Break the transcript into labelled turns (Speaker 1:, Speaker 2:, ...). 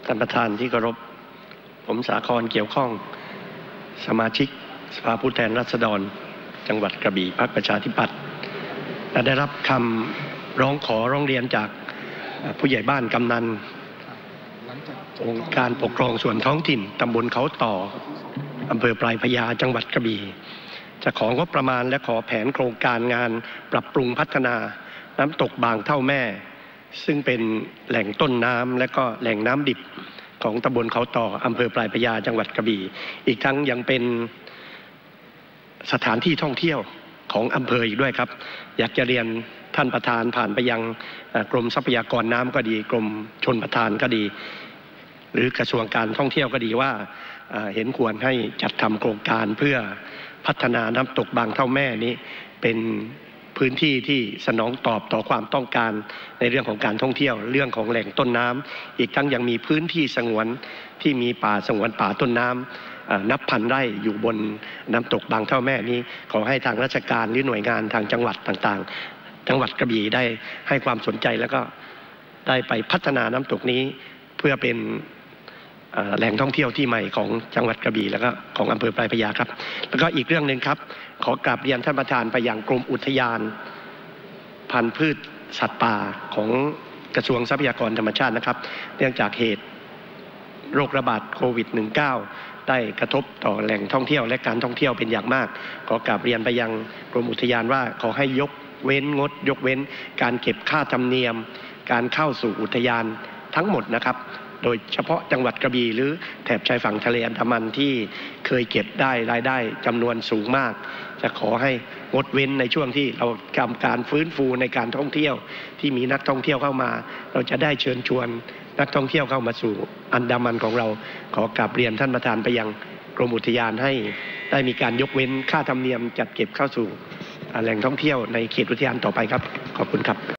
Speaker 1: ท่านประธานที่เคารพผมสาครเกี่ยวข้องสมาชิกสภาผู้แทนราษฎรจังหวัดกระบี่พรรคประชาธิปัตย์ได้รับคำร้องเรียนจากผู้ใหญ่บ้านกำนันองค์การปกครองส่วนท้องถิ่นตำบลเขาต่ออำเภอปลายพญาจังหวัดกระบี่จะของบประมาณและขอแผนโครงการงานปรับปรุงพัฒนาน้ำตกบางเท่าแม่ซึ่งเป็นแหล่งต้นน้ำและก็แหล่งน้ำดิบของตำบลเขาต่ออำเภอปลายพญาจังหวัดกระบี่อีกทั้งยังเป็นสถานที่ท่องเที่ยวของอำเภออีกด้วยครับอยากจะเรียนท่านประธานผ่านไปยังกรมทรัพยากรน้ำก็ดีกรมชลประทานก็ดีหรือกระทรวงการท่องเที่ยวก็ดีว่าเห็นควรให้จัดทำโครงการเพื่อพัฒนาน้ำตกบางเท่าแม่นี้เป็นพื้นที่ที่สนองตอบต่อความต้องการในเรื่องของการท่องเที่ยวเรื่องของแหล่งต้นน้ำอีกทั้งยังมีพื้นที่สงวนที่มีป่าสงวนป่าต้นน้ำนับพันไร่อยู่บนน้ำตกบางเท่าแม่นี้ขอให้ทางราชการหรือหน่วยงานทางจังหวัดต่างๆจังหวัดกระบี่ได้ให้ความสนใจแล้วก็ได้ไปพัฒนาน้ำตกนี้เพื่อเป็นแหล่งท่องเที่ยวที่ใหม่ของจังหวัดกระบี่แล้วก็ของอำเภอปลายพญาครับแล้วก็อีกเรื่องหนึ่งครับขอกราบเรียนท่านประธานไปยังกรมอุทยานพันธุ์พืชสัตว์ป่าของกระทรวงทรัพยากรธรรมชาตินะครับเนื่องจากเหตุโรคระบาดโควิด -19 ได้กระทบต่อแหล่งท่องเที่ยวและการท่องเที่ยวเป็นอย่างมากขอกราบเรียนไปยังกรมอุทยานว่าขอให้ยกเว้นการเก็บค่าธรรมเนียมการเข้าสู่อุทยานทั้งหมดนะครับโดยเฉพาะจังหวัดกระบี่หรือแถบชายฝั่งทะเลอันดามันที่เคยเก็บได้รายได้จำนวนสูงมากจะขอให้งดเว้นในช่วงที่เราทำการฟื้นฟูในการท่องเที่ยวที่มีนักท่องเที่ยวเข้ามาเราจะได้เชิญชวนนักท่องเที่ยวเข้ามาสู่อันดามันของเราขอกราบเรียนท่านประธานไปยังกรมอุทยานให้ได้มีการยกเว้นค่าธรรมเนียมจัดเก็บเข้าสู่แหล่งท่องเที่ยวในเขตอุทยานต่อไปครับขอบคุณครับ